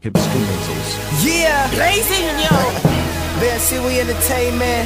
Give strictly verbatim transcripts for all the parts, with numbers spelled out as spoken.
Hipster Mizzles. Yeah, blazing, yo. B S C, we entertainment.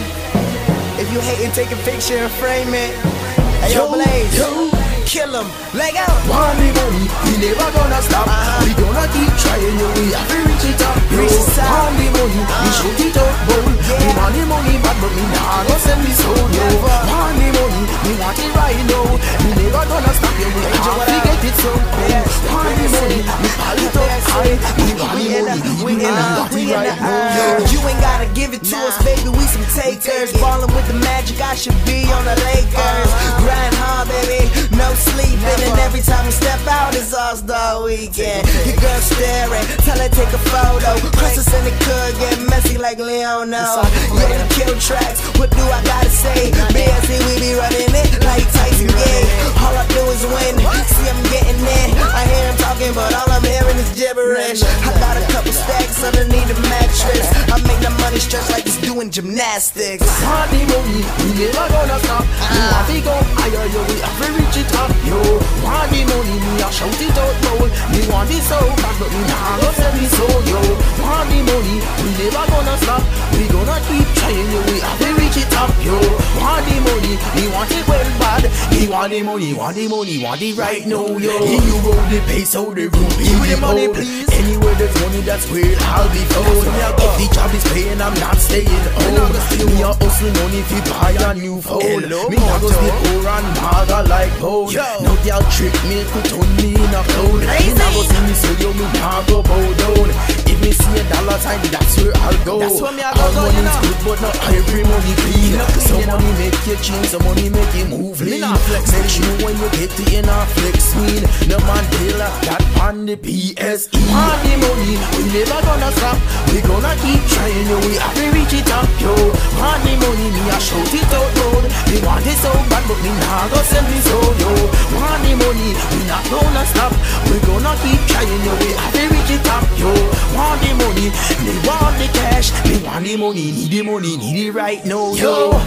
If you hating, take a picture and frame it. Hey, yo, Blaze, yo. Kill him, leg out. Want the money, we never gonna stop. uh-huh. We gonna keep trying, yo. We have to reach it up, yo. Reach it up. Want the money, uh-huh. we shoot it up, boy. Yeah. We want the money bad, but we nah go send me soul, yo. Want the money, we want it right now. We never gonna stop, yo. We have to get it so, yeah. Want the money, we pile it up high. We want the money, we want it right now, yo. You ain't gotta give it to nah. us, baby. We some takers. Ballin' with the Magic, I should be on the Lakers. Grind hard, baby. No sleeping, and every time we step out, it's All-Star Weekend. Your girl staring, tell her take a photo. Princess and it could get messy like Leono. Yeah, we kill tracks, what do I gotta say? B S C, we be running it like Tyson Gay. All I do is win, see I'm getting it. I hear him talking, but all I'm hearing is gibberish. I got a couple stacks underneath the mattress. I make the money stretch like it's doing gymnastics. Want the money, we never gonna stop. We want to go higher, yo, we have to reach it up, yo. Want the money, me a shout it out loud. Me want it so bad, but me nah go sell me so, yo. Want the money, we never gonna stop. We gonna keep trying, yo, we have to reach it up, yo. Want the money, we want it well bad. We want the money, want the money, want it right now, yo. In you roll the pace, how the room be the money, please. Anywhere there's money, that's where I'll be found. If the job is paying, I'm not staying home. Me a hustle money if you buy a new phone. Me not go stay poor and maga like gold. No girl trick me to turn me in a clown. Me not go see me so yo, me not go bow down. If me see a dollar sign, that's where I'll go. All money's good, but not every money clean. Some money make you change, some money make you move lean. Make sure when you get to in a flex mean. No man deal like that on the P S E. Want the money, we never gonna stop. We gonna keep trying, yo, we have to reach it up, yo. Want the money, me a shout it out loud. We want it so bad, but me nah go send me so, yo. Want the money, we not gonna stop. We gonna keep trying, yo, we have to reach it up, yo. Want the money, me want the cash. Me want the money, need the money, need it right now, yo.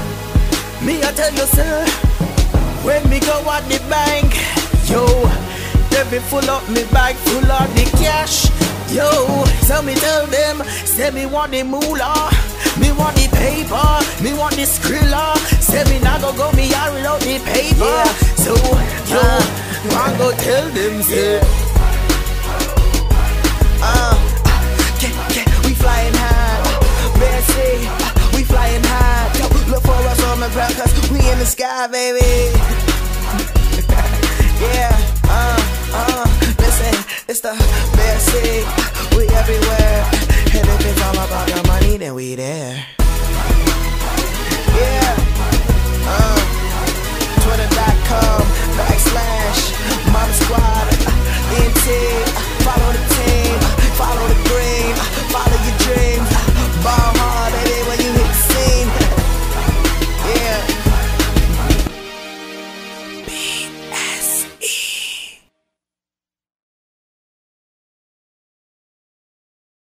Me I tell you, sir, when me go at the bank, yo, they be full up me bag, full of the cash, yo. So me tell them, say me want the moolah, me want the paper, me want the skrilla. Say me not go go me out without the paper, yeah. So yo, I go tell them, say, uh, get, get, we flying high, B S C, we flying high. Yo, look for us on the ground, cause we in the sky, baby. Yeah, uh, uh, listen, it's the B S C, we everywhere.